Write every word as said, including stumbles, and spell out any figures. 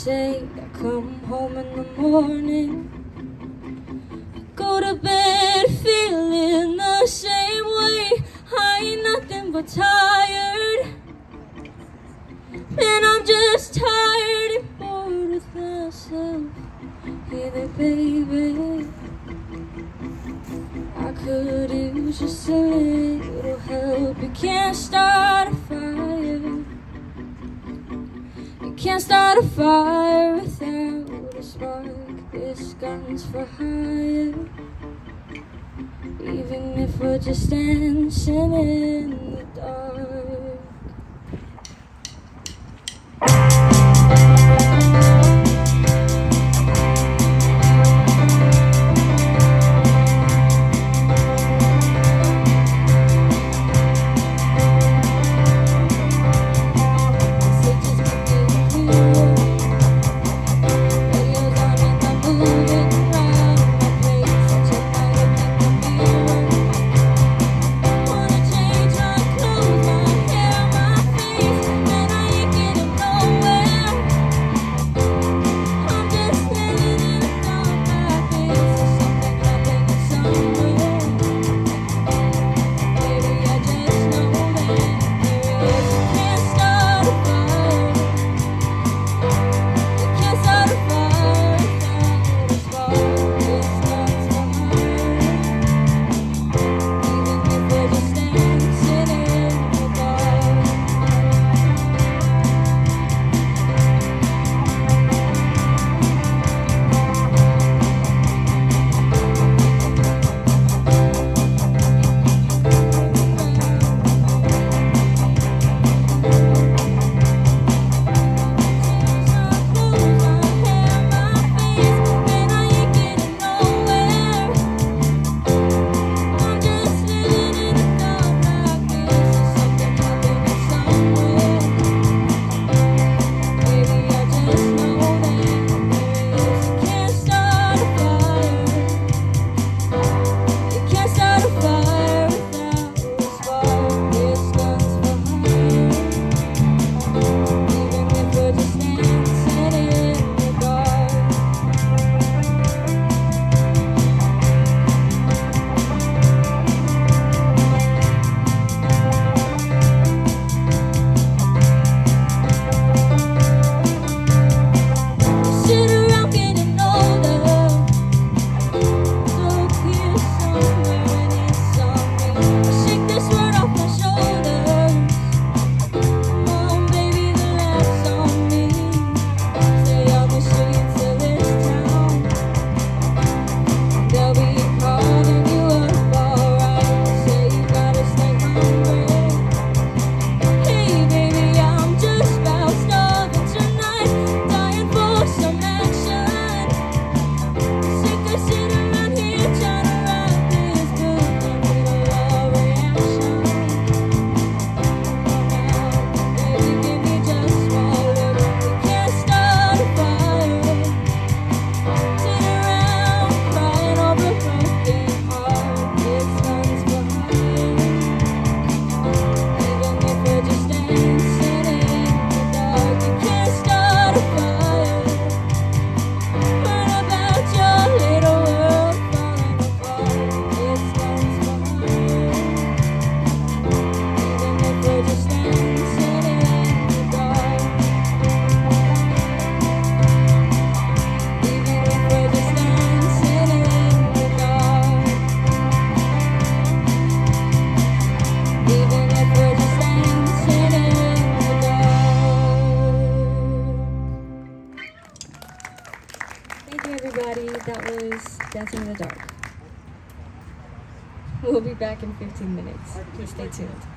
say I come home in the morning, go to bed feeling the same way. I ain't nothing but tired, and I'm just tired and bored with myself. Hey there, baby, I could use just a little help. You can't start a fire, you can't start a fire without a spark. This gun's for hire, even if we're just dancing in the dark. Everybody, that was Dancing in the Dark. We'll be back in fifteen minutes. Please stay tuned.